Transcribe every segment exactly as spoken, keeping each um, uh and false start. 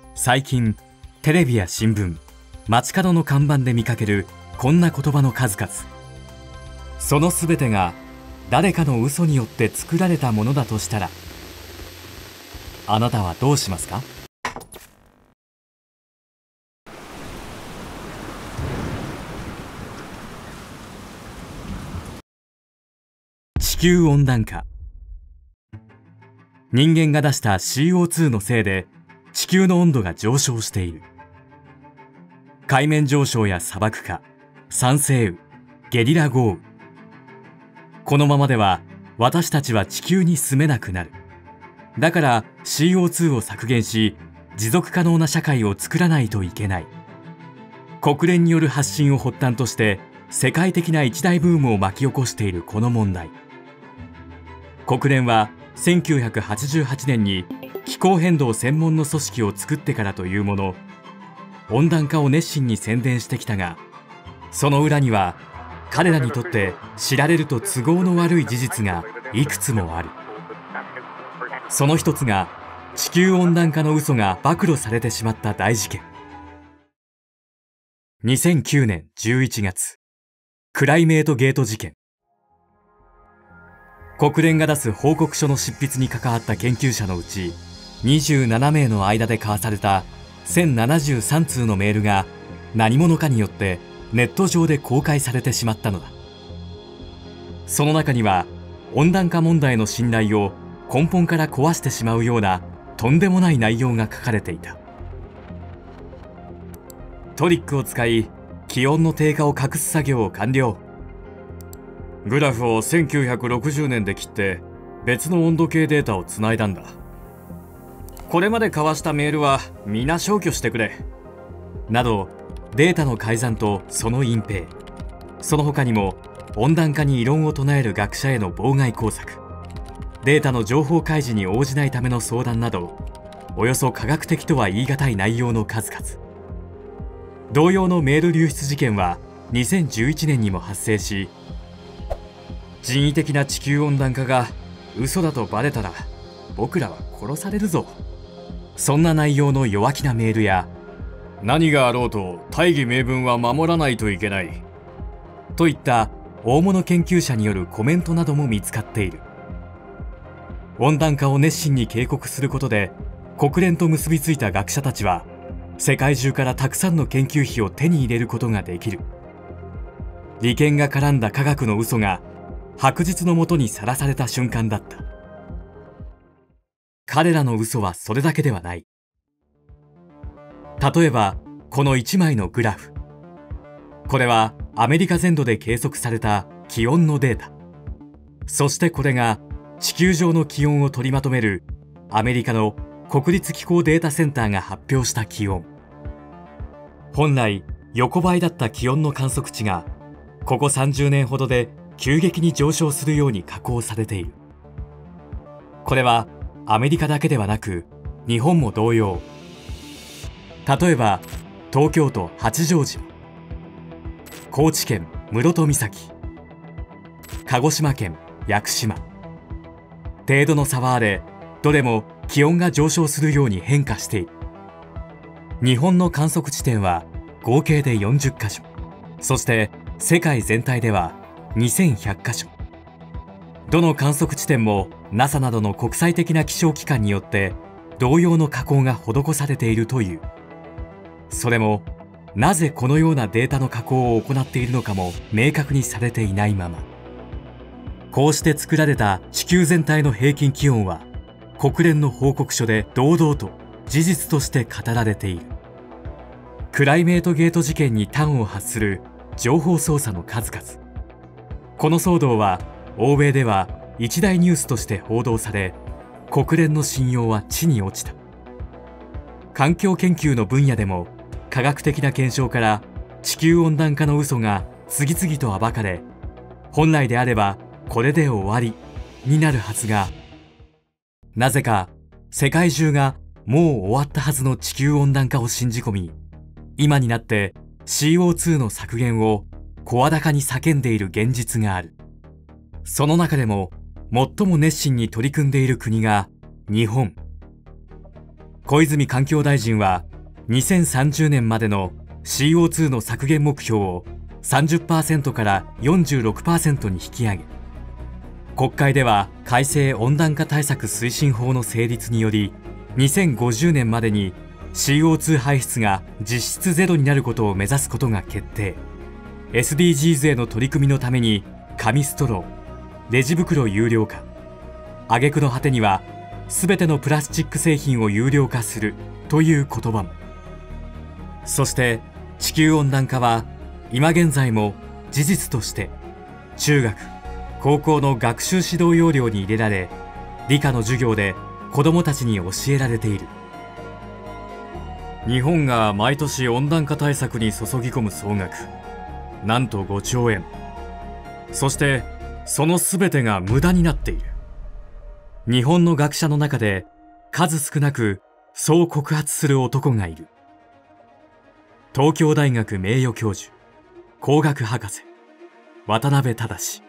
最近テレビや新聞、街角の看板で見かけるこんな言葉の数々。その全てが誰かの嘘によって作られたものだとしたら、あなたはどうしますか？地球温暖化。人間が出した シーオーツー のせいで地球の温度が上昇している。海面上昇や砂漠化、酸性雨、ゲリラ豪雨。このままでは私たちは地球に住めなくなる。だから シーオーツー を削減し、持続可能な社会を作らないといけない。国連による発信を発端として世界的な一大ブームを巻き起こしているこの問題。国連はせんきゅうひゃくはちじゅうはちねんに気候変動専門の組織を作ってからというもの、温暖化を熱心に宣伝してきたが、その裏には彼らにとって知られると都合の悪い事実がいくつもある。その一つが地球温暖化の嘘が暴露されてしまった大事件。にせんきゅうねんじゅういちがつ、クライメートゲート事件。国連が出す報告書の執筆に関わった研究者のうちにじゅうななめいの間で交わされたせんななじゅうさんつうのメールが何者かによってネット上で公開されてしまったのだ。その中には温暖化問題の信頼を根本から壊してしまうようなとんでもない内容が書かれていた。トリックを使い気温の低下を隠す作業を完了。グラフをせんきゅうひゃくろくじゅうねんで切って別の温度計データをつないだんだ。これまで交わしたメールは皆消去してくれ。などデータの改ざんとその隠蔽、その他にも温暖化に異論を唱える学者への妨害工作、データの情報開示に応じないための相談など、およそ科学的とは言い難い内容の数々。同様のメール流出事件はにせんじゅういちねんにも発生し、人為的な地球温暖化が嘘だとバレたら僕らは殺されるぞ。そんな内容の弱気なメールや、何があろうと大義名分は守らないといけないといった大物研究者によるコメントなども見つかっている。温暖化を熱心に警告することで国連と結びついた学者たちは世界中からたくさんの研究費を手に入れることができる。利権が絡んだ科学の嘘が白日の下にさらされた瞬間だった。彼らの嘘はそれだけではない。例えばこのいちまいのグラフ。これはアメリカ全土で計測された気温のデータ。そしてこれが地球上の気温を取りまとめるアメリカの国立気候データセンターが発表した気温。本来横ばいだった気温の観測値がここさんじゅうねんほどで急激に上昇するように加工されている。これはアメリカだけではなく日本も同様。例えば東京都八丈島、高知県室戸岬、鹿児島県屋久島。程度の差はあれ、どれも気温が上昇するように変化している。日本の観測地点は合計でよんじゅっかしょ、そして世界全体ではにせんひゃっかしょ。どの観測地点も ナサ などの国際的な気象機関によって同様の加工が施されているという。それもなぜこのようなデータの加工を行っているのかも明確にされていないまま、こうして作られた地球全体の平均気温は国連の報告書で堂々と事実として語られている。クライメートゲート事件に端を発する情報操作の数々。この騒動は欧米では一大ニュースとして報道され、国連の信用は地に落ちた。環境研究の分野でも科学的な検証から地球温暖化の嘘が次々と暴かれ、本来であればこれで終わりになるはずが、なぜか世界中がもう終わったはずの地球温暖化を信じ込み、今になって シーオーツー の削減を声高に叫んでいる現実がある。その中でも最も熱心に取り組んでいる国が日本。 小泉環境大臣はにせんさんじゅうねんまでの シーオーツー の削減目標を さんじゅっパーセント から よんじゅうろくパーセント に引き上げ、国会では改正温暖化対策推進法の成立によりにせんごじゅうねんまでに シーオーツー 排出が実質ゼロになることを目指すことが決定。 エスディージーズ への取り組みのために紙ストロー、レジ袋有料化、挙句の果てには全てのプラスチック製品を有料化するという言葉も。そして地球温暖化は今現在も事実として中学高校の学習指導要領に入れられ、理科の授業で子どもたちに教えられている。日本が毎年温暖化対策に注ぎ込む総額、なんとごちょうえん。そしてその全てが無駄になっている。日本の学者の中で数少なくそう告発する男がいる。東京大学名誉教授、工学博士、渡辺正。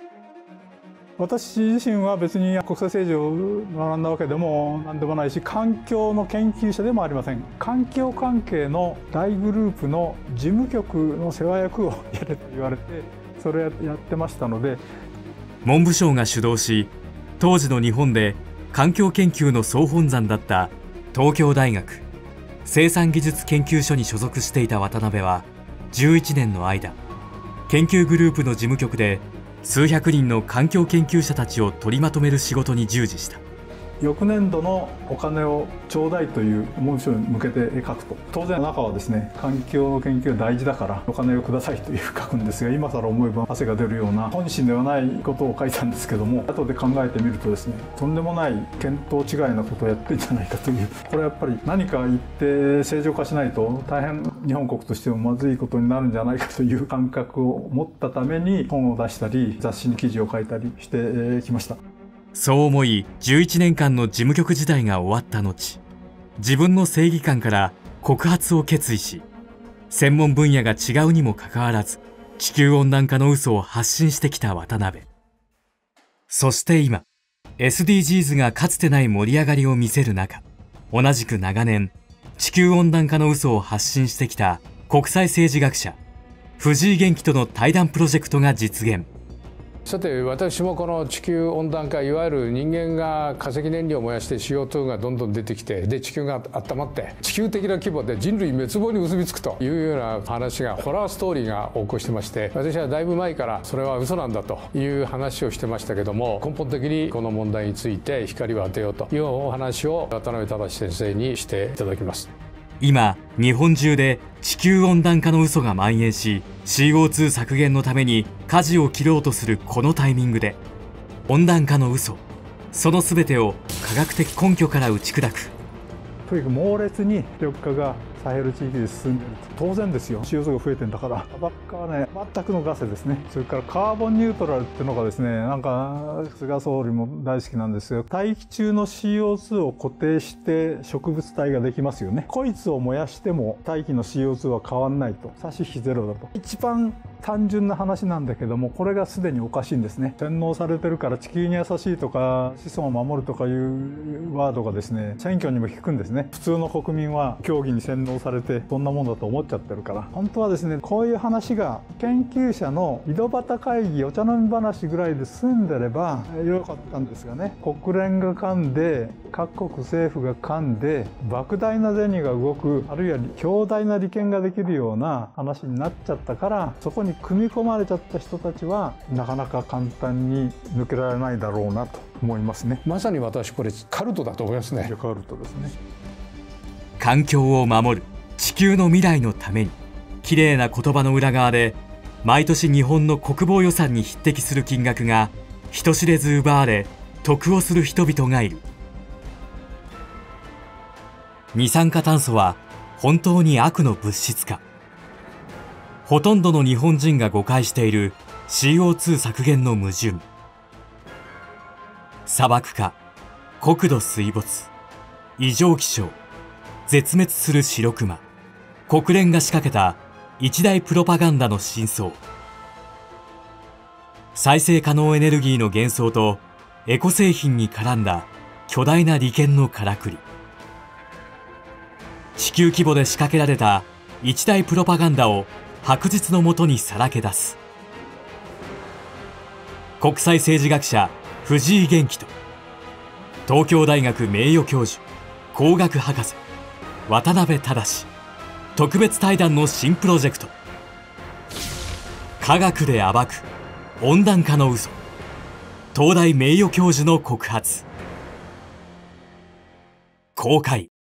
私自身は別に国際政治を学んだわけでも何でもないし、環境の研究者でもありません。環境関係の大グループの事務局の世話役をやれと言われて、それをやってましたので。 文部省が主導し、当時の日本で環境研究の総本山だった東京大学生産技術研究所に所属していた渡辺はじゅういちねんの間、研究グループの事務局で数百人の環境研究者たちを取りまとめる仕事に従事した。 翌年度のお金をちょうだいという文書に向けて書くと、当然中はですね、環境の研究が大事だからお金をくださいという書くんですが、今更思えば汗が出るような本心ではないことを書いたんですけども、後で考えてみるとですね、とんでもない見当違いなことをやってるんじゃないかという、これはやっぱり何か言って正常化しないと大変日本国としてもまずいことになるんじゃないかという感覚を持ったために本を出したり雑誌に記事を書いたりしてきました。 そう思いじゅういちねんかんの事務局時代が終わった後、自分の正義感から告発を決意し、専門分野が違うにもかかわらず地球温暖化の嘘を発信してきた渡辺。そして今 エスディージーズ がかつてない盛り上がりを見せる中、同じく長年地球温暖化の嘘を発信してきた国際政治学者藤井元気との対談プロジェクトが実現。 さて、私もこの地球温暖化、いわゆる人間が化石燃料を燃やして シーオーツー がどんどん出てきて、で地球が温まって地球的な規模で人類滅亡に結びつくというような話が、ホラーストーリーが横行してまして、私はだいぶ前からそれは嘘なんだという話をしてましたけども、根本的にこの問題について光を当てようというお話を渡辺正先生にしていただきます。 今日本中で地球温暖化の嘘が蔓延し、 シーオーツー 削減のために舵を切ろうとするこのタイミングで、温暖化の嘘、その全てを科学的根拠から打ち砕く。 とにかく猛烈に緑化がサヘル地域で進んでいると、当然ですよ。 シーオーツー が増えてんだから。タバコはね、全くのガスですね。それからカーボンニュートラルっていうのがですね、なんか菅総理も大好きなんですよ。大気中の シーオーツー を固定して植物体ができますよね。こいつを燃やしても大気の シーオーツー は変わんないと、差し引きゼロだと。一番単純な話なんだけども、これがすでにおかしいんですね。洗脳されてるから、地球に優しいとか子孫を守るとかいうワードがですね、選挙にも効くんですね。普通の国民は教義に洗脳されてそんなもんだと思っちゃってるから。本当はですね、こういう話が研究者の井戸端会議、お茶飲み話ぐらいで済んでればよかったんですがね、国連が噛んで、各国政府が噛んで、莫大な銭が動く、あるいは強大な利権ができるような話になっちゃったから、そこに組み込まれちゃった人たちはなかなか簡単に抜けられないだろうなと思いますね。 まさに私これカルトだと思いますね。 カルトですね。 環境を守る、地球の未来のために、綺麗な言葉の裏側で毎年日本の国防予算に匹敵する金額が人知れず奪われ、得をする人々がいる。二酸化炭素は本当に悪の物質か。ほとんどの日本人が誤解している シーオーツー 削減の矛盾。砂漠化、国土水没、異常気象、絶滅するシロクマ、国連が仕掛けた一大プロパガンダの真相。再生可能エネルギーの幻想とエコ製品に絡んだ巨大な利権のからくり。 地球規模で仕掛けられた一大プロパガンダを白日の下にさらけ出す。国際政治学者藤井元気と東京大学名誉教授工学博士渡辺忠特別対談の新プロジェクト、科学で暴く温暖化の嘘、東大名誉教授の告発、公開。